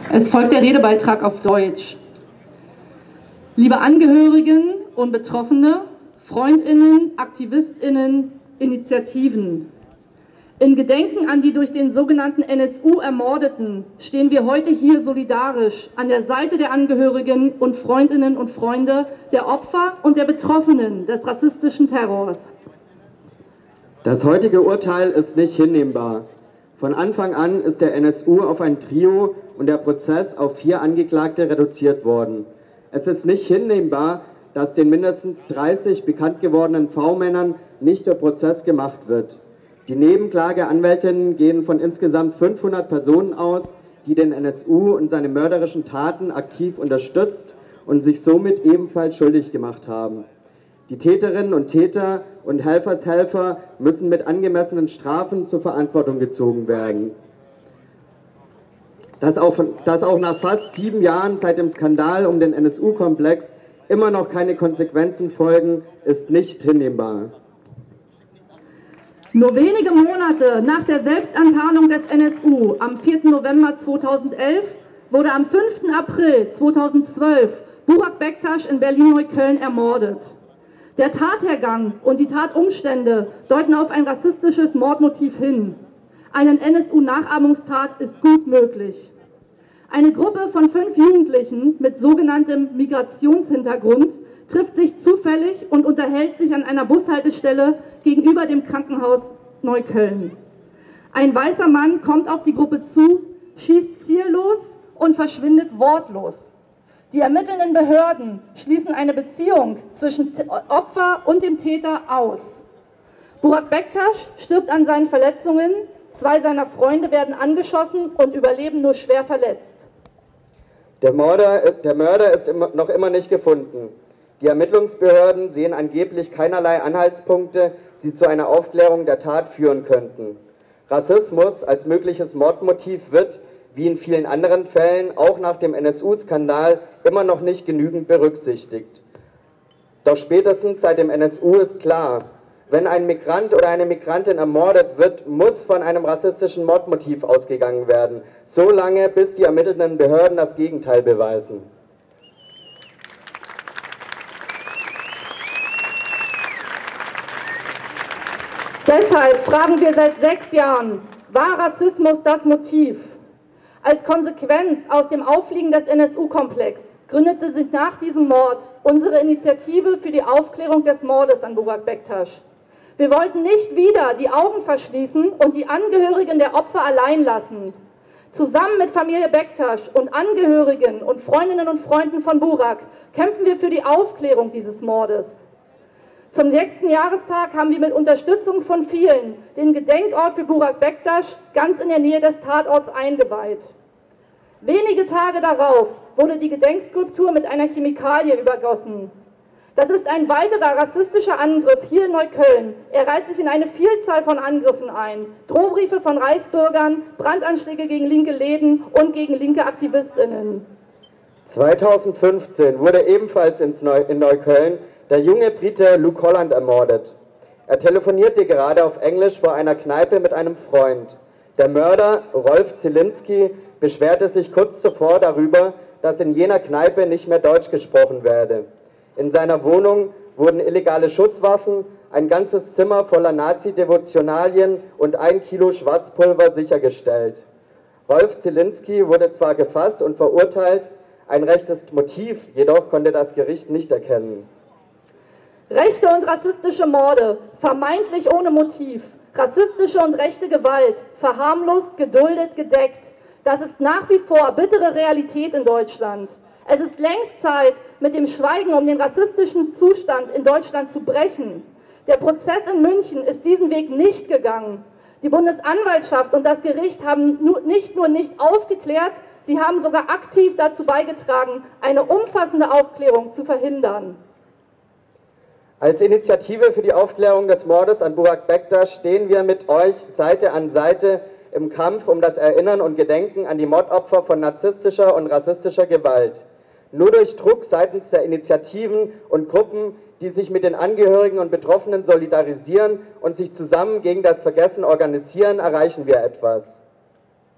Es folgt der Redebeitrag auf Deutsch. Liebe Angehörigen und Betroffene, Freundinnen, Aktivistinnen, Initiativen. In Gedenken an die durch den sogenannten NSU Ermordeten stehen wir heute hier solidarisch an der Seite der Angehörigen und Freundinnen und Freunde der Opfer und der Betroffenen des rassistischen Terrors. Das heutige Urteil ist nicht hinnehmbar. Von Anfang an ist der NSU auf ein Trio und der Prozess auf 4 Angeklagte reduziert worden. Es ist nicht hinnehmbar, dass den mindestens 30 bekannt gewordenen V-Männern nicht der Prozess gemacht wird. Die Nebenklageanwältinnen gehen von insgesamt 500 Personen aus, die den NSU und seine mörderischen Taten aktiv unterstützt und sich somit ebenfalls schuldig gemacht haben. Die Täterinnen und Täter und Helfershelfer müssen mit angemessenen Strafen zur Verantwortung gezogen werden. Dass auch nach fast 7 Jahren seit dem Skandal um den NSU-Komplex immer noch keine Konsequenzen folgen, ist nicht hinnehmbar. Nur wenige Monate nach der Selbstenttarnung des NSU am 4. November 2011 wurde am 5. April 2012 Burak Bektaş in Berlin-Neukölln ermordet. Der Tathergang und die Tatumstände deuten auf ein rassistisches Mordmotiv hin. Eine NSU-Nachahmungstat ist gut möglich. Eine Gruppe von 5 Jugendlichen mit sogenanntem Migrationshintergrund trifft sich zufällig und unterhält sich an einer Bushaltestelle gegenüber dem Krankenhaus Neukölln. Ein weißer Mann kommt auf die Gruppe zu, schießt ziellos und verschwindet wortlos. Die ermittelnden Behörden schließen eine Beziehung zwischen Opfer und dem Täter aus. Burak Bektaş stirbt an seinen Verletzungen, 2 seiner Freunde werden angeschossen und überleben nur schwer verletzt. Der Mörder ist noch immer nicht gefunden. Die Ermittlungsbehörden sehen angeblich keinerlei Anhaltspunkte, die zu einer Aufklärung der Tat führen könnten. Rassismus als mögliches Mordmotiv wird, wie in vielen anderen Fällen, auch nach dem NSU-Skandal immer noch nicht genügend berücksichtigt. Doch spätestens seit dem NSU ist klar, wenn ein Migrant oder eine Migrantin ermordet wird, muss von einem rassistischen Mordmotiv ausgegangen werden, so lange, bis die ermittelnden Behörden das Gegenteil beweisen. Deshalb fragen wir seit 6 Jahren, war Rassismus das Motiv? Als Konsequenz aus dem Auffliegen des NSU-Komplex gründete sich nach diesem Mord unsere Initiative für die Aufklärung des Mordes an Burak Bektaş. Wir wollten nicht wieder die Augen verschließen und die Angehörigen der Opfer allein lassen. Zusammen mit Familie Bektaş und Angehörigen und Freundinnen und Freunden von Burak kämpfen wir für die Aufklärung dieses Mordes. Zum 6. Jahrestag haben wir mit Unterstützung von vielen den Gedenkort für Burak Bektaş ganz in der Nähe des Tatorts eingeweiht. Wenige Tage darauf wurde die Gedenkskulptur mit einer Chemikalie übergossen. Das ist ein weiterer rassistischer Angriff hier in Neukölln. Er reiht sich in eine Vielzahl von Angriffen ein. Drohbriefe von Reichsbürgern, Brandanschläge gegen linke Läden und gegen linke AktivistInnen. 2015 wurde ebenfalls in Neukölln der junge Brite Luke Holland ermordet. Er telefonierte gerade auf Englisch vor einer Kneipe mit einem Freund. Der Mörder, Rolf Zielinski, beschwerte sich kurz zuvor darüber, dass in jener Kneipe nicht mehr Deutsch gesprochen werde. In seiner Wohnung wurden illegale Schusswaffen, ein ganzes Zimmer voller Nazi-Devotionalien und 1 Kilo Schwarzpulver sichergestellt. Rolf Zielinski wurde zwar gefasst und verurteilt, ein rechtes Motiv jedoch konnte das Gericht nicht erkennen. Rechte und rassistische Morde, vermeintlich ohne Motiv, rassistische und rechte Gewalt, verharmlost, geduldet, gedeckt. Das ist nach wie vor bittere Realität in Deutschland. Es ist längst Zeit, mit dem Schweigen um den rassistischen Zustand in Deutschland zu brechen. Der Prozess in München ist diesen Weg nicht gegangen. Die Bundesanwaltschaft und das Gericht haben nicht nur nicht aufgeklärt, sie haben sogar aktiv dazu beigetragen, eine umfassende Aufklärung zu verhindern. Als Initiative für die Aufklärung des Mordes an Burak Bektaş stehen wir mit euch Seite an Seite im Kampf um das Erinnern und Gedenken an die Mordopfer von narzisstischer und rassistischer Gewalt. Nur durch Druck seitens der Initiativen und Gruppen, die sich mit den Angehörigen und Betroffenen solidarisieren und sich zusammen gegen das Vergessen organisieren, erreichen wir etwas.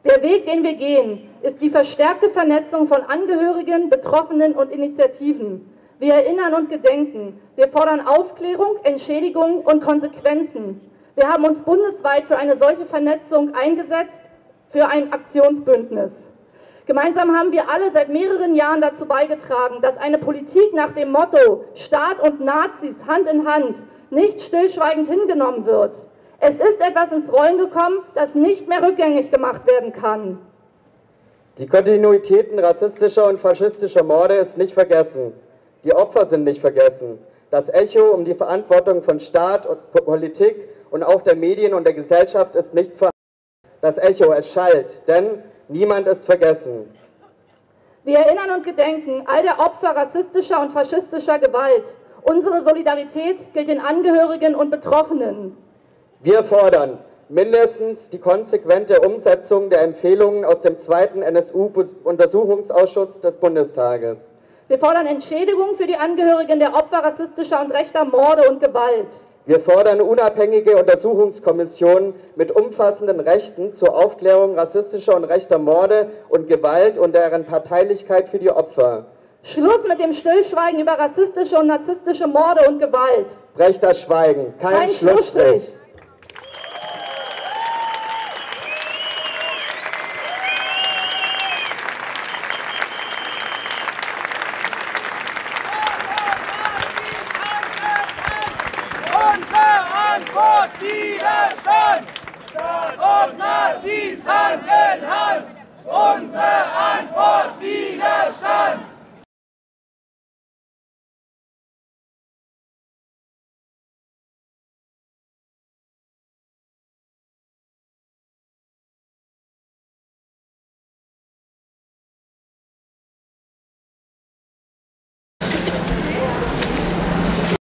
Der Weg, den wir gehen, ist die verstärkte Vernetzung von Angehörigen, Betroffenen und Initiativen. Wir erinnern und gedenken. Wir fordern Aufklärung, Entschädigung und Konsequenzen. Wir haben uns bundesweit für eine solche Vernetzung eingesetzt, für ein Aktionsbündnis. Gemeinsam haben wir alle seit mehreren Jahren dazu beigetragen, dass eine Politik nach dem Motto Staat und Nazis Hand in Hand nicht stillschweigend hingenommen wird. Es ist etwas ins Rollen gekommen, das nicht mehr rückgängig gemacht werden kann. Die Kontinuitäten rassistischer und faschistischer Morde ist nicht vergessen. Die Opfer sind nicht vergessen. Das Echo um die Verantwortung von Staat und Politik und auch der Medien und der Gesellschaft ist nicht vorhanden. Das Echo, es schallt, denn niemand ist vergessen. Wir erinnern und gedenken all der Opfer rassistischer und faschistischer Gewalt. Unsere Solidarität gilt den Angehörigen und Betroffenen. Wir fordern mindestens die konsequente Umsetzung der Empfehlungen aus dem 2. NSU-Untersuchungsausschuss des Bundestages. Wir fordern Entschädigung für die Angehörigen der Opfer rassistischer und rechter Morde und Gewalt. Wir fordern unabhängige Untersuchungskommissionen mit umfassenden Rechten zur Aufklärung rassistischer und rechter Morde und Gewalt und deren Parteilichkeit für die Opfer. Schluss mit dem Stillschweigen über rassistische und narzisstische Morde und Gewalt. Brecht das Schweigen, kein Schlussstrich. Widerstand! Staat und Nazis Hand in Hand! Unsere Antwort Widerstand!